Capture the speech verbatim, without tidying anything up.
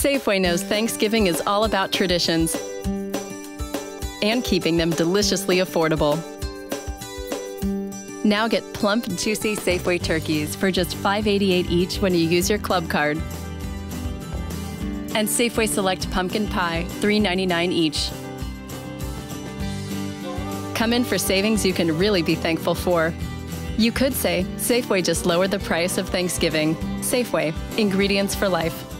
Safeway knows Thanksgiving is all about traditions and keeping them deliciously affordable. Now get plump, juicy Safeway turkeys for just five eighty-eight each when you use your club card. And Safeway Select pumpkin pie, three ninety-nine each. Come in for savings you can really be thankful for. You could say, Safeway just lowered the price of Thanksgiving. Safeway, ingredients for life.